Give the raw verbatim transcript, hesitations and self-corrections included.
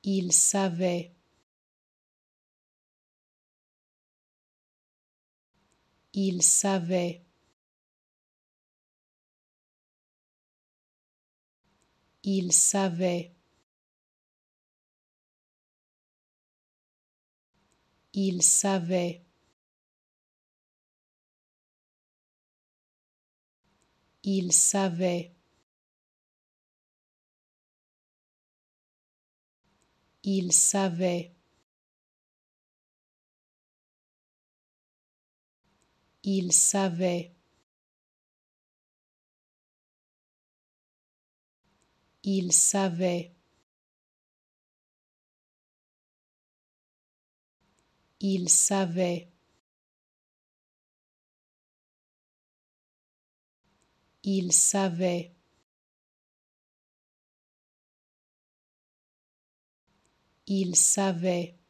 Il savait. Il savait. Il savait. Il savait. Il savait. Il savait. Il savait. Il savait. Il savait. Il savait. Il savait.